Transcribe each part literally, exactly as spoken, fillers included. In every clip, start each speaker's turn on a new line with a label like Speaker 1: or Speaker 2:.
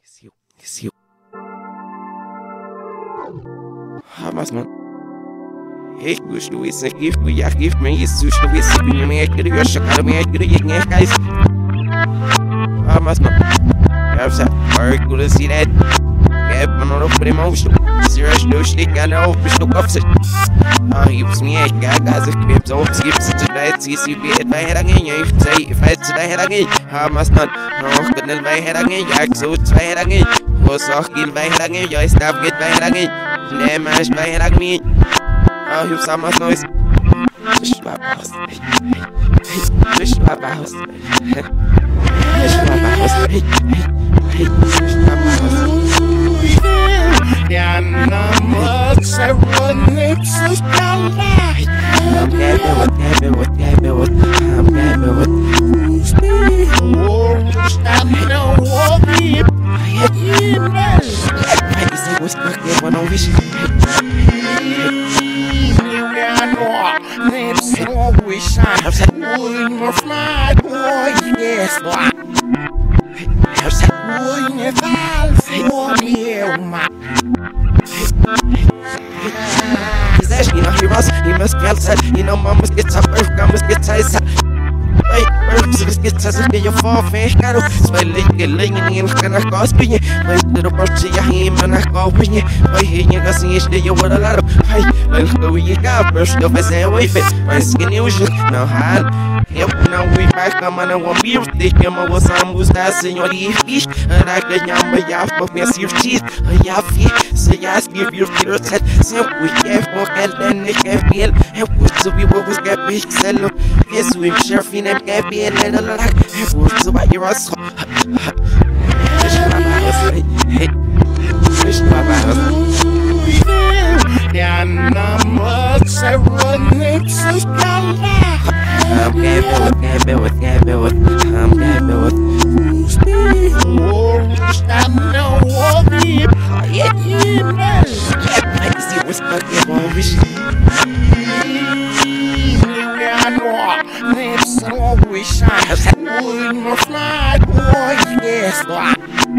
Speaker 1: It's you. It's you. Hamas man. Ik wist hoe is ik geef me, ja geef me, je zus hoe is ik me, me ik de jasje kan me ik de je niet guys. Hamas man. Ja, ze, maar ik wil zien het. Ik heb me nog op de motion. Serieus, dus ik kan er op de stok afzet. Ah, je was me, ik ga gas, ik heb zo op schip zitten, dat is je weet bij herangin, je heeft zei, je feit ze bij herangin. Hamas man, nog kunnen wij herangin, ja ik zo twee herangin. Was ook geen bij herangin, jij stap get bij herangin. Nee, maar is bij herangin. Ah, je hebt samen noise. Dus je wou baas. Dus je wou baas. Dus je wou baas. Hey, hey, hey. Dus je wou baas.
Speaker 2: Ja, namelijk ze worden zo snel.
Speaker 1: I'm gabbing with, gabbing with, gabbing with. I'm gabbing with.
Speaker 2: Oh, staat nou op je.
Speaker 1: Hey, is it what's back there when I'm wishing?
Speaker 2: Lips always shine. Boy, more fly, boy, yes, boy. Boy, you fall for me, my.
Speaker 1: You know, he must, he must get outside. You know, mom must get up, earth, God must get tight. Hey, earth must get tight, get your fall, fish, got to spell it, get laying in the kind of cost, being. Wait, little bird, see your him, and I go with you. Wait, here you go, see you, you with a lot of. Hey, well, go, you got burst of his hand, wait, my skin, you should know how. Yep, now we back, I'm on a one beer, thinking I was on who's that, senor, the fish, and I can yam my yacht, but me see your teeth, a yaffy, so yes, give your fears head, so we can't walk and then they can't feel, and what to be what was get big, sell, yes, we sheriff in them can't be a little like, and what's about your ass, fish my house, hey, fish my house.
Speaker 2: Ja, namelijk ze worden zo snel.
Speaker 1: I'm gabbing with, gabbing with, gabbing with. I'm gabbing with.
Speaker 2: Oh, staat nou op je.
Speaker 1: Yeah, yeah. I see what's back there on wish.
Speaker 2: Ja, no, lips always shine. Boy, more fly, boy, yes, boy.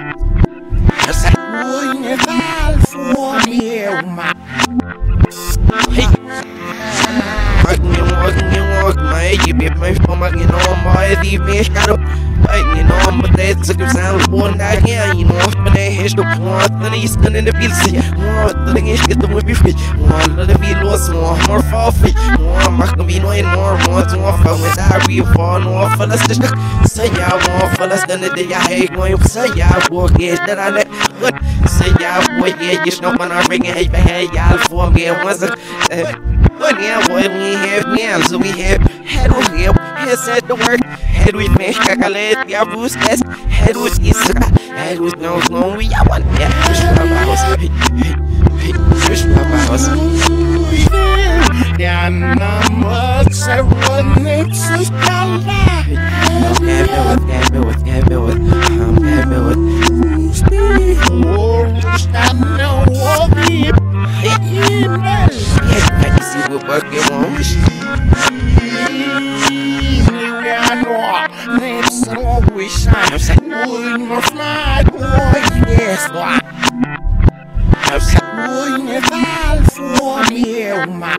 Speaker 2: Boy, you fall for me, my.
Speaker 1: Hey. Working and working and working, my you be my phone, you know, my the fish got up. You know, but that's a good sound. One night here, you know, but they hit the one, the east and in the field. One thing is get the whippy free. One little bit lost, one more fall free. One must be no more, one to one for with I real for no for the sister. Say, I want for less than the day I hate going. Say, I walk is that I let good. Say, I boy, yeah, you know, when I bring it, hey, hey, y'all for me, it wasn't. But yeah, boy, we have now, so we have head with him, head said the word, head with me, cacalet, yeah, Bruce, yes, head with Isra, head with no long, we are one, yeah, fish my house, hey, hey, hey, fish my house.
Speaker 2: Ja, namelijk ze worden zo snel.
Speaker 1: I'm gabbing with, gabbing with, gabbing with, I'm gabbing with.
Speaker 2: Oh, staat nou op je.
Speaker 1: Yes, I see what working on wish.
Speaker 2: Ja, no, lips always shine. Boy, more fly, boy, yes, boy. Boy, you fall for me, my.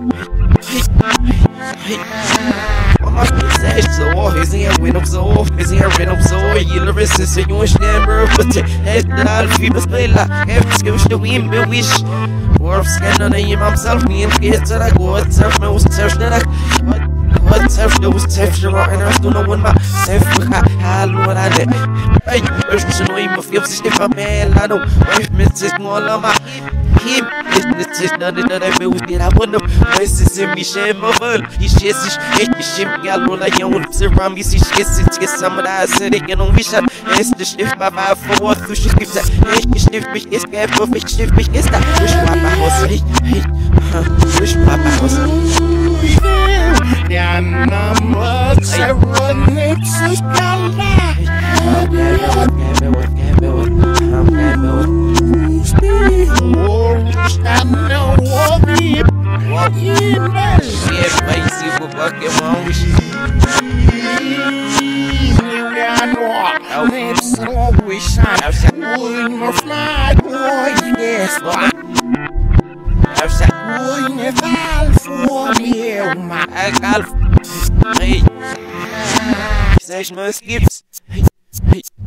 Speaker 1: Mama say so, is he a win up so, is he a win up so, you love it, so you wish never, but it's not people spell, have to wish the wind be wish. Worf scanner name himself, me and kids that I go, it's self, no self that I. What self do was self, you're right, and I still know one my self, I know what I did. Hey, first, you know, you must feel if I'm man, I know, if Missus Mola, my him, it's just none of that I was did. I wonder, this is in me, shame of her. He shares his shit, shim, gallo, like young, around me, see, shits, it's get some of that, said it, you know, we shot, it's the shift, my five for what, who should give that, hey, shift, which is bad, for which shift, which is that, wish my house, hey, hey, wish my house.
Speaker 2: Ja, namelijk ze worden zo snel.
Speaker 1: I'm gabbing with, gabbing with, I'm gabbing with.
Speaker 2: Oh, staat nou op je.
Speaker 1: Yeah, spicy, but fucking wrong with you.
Speaker 2: Ja, no, lips always shine. Oj, mor fly, oj, yes, va.
Speaker 1: Jag sa,
Speaker 2: Oj, ne val får vi uma.
Speaker 1: jag kalv. Hej. Säg smörskips. Hej. Hej.